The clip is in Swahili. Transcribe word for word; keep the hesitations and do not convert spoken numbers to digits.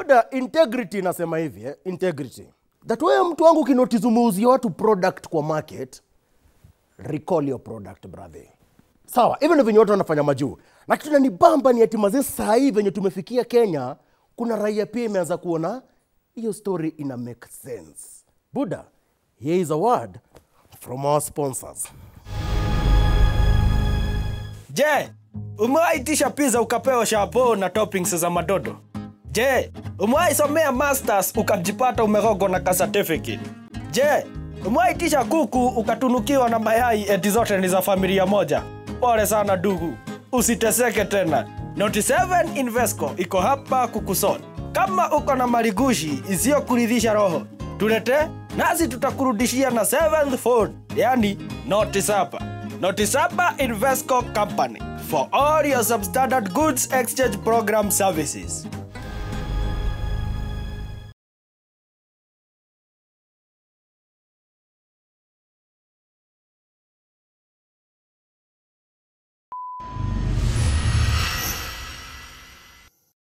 Buda, integrity nasema hivi, eh? Integrity. That way mtu wangu kinotice umuuzia watu product kwa market, recall your product, brother. Sawa, even if watu wanafanya majuu. Na kitu ni bamba ni ati mazee saa hivi venye tumefikia Kenya, kuna raia pia imeanza kuona hiyo story ina make sense. Buda, here is a word from our sponsors. Je, umewaitisha pizza ukapewa shapo na toppings za madodo? Je, umewaisomea masters ukajipata umerogo na ka certificate? Je, umewaitisha kuku ukatunukiwa na mayai eti zote ni za familia moja? Pole sana dugu, usiteseke tena. Noti saba Invesco iko hapa kukusol. Kama uko na maligushi isiyo kuridhisha roho, tulete nasi tutakurudishia na seventh fold, yani Noti saba. Noti saba Invesco Company for all your substandard goods exchange program services.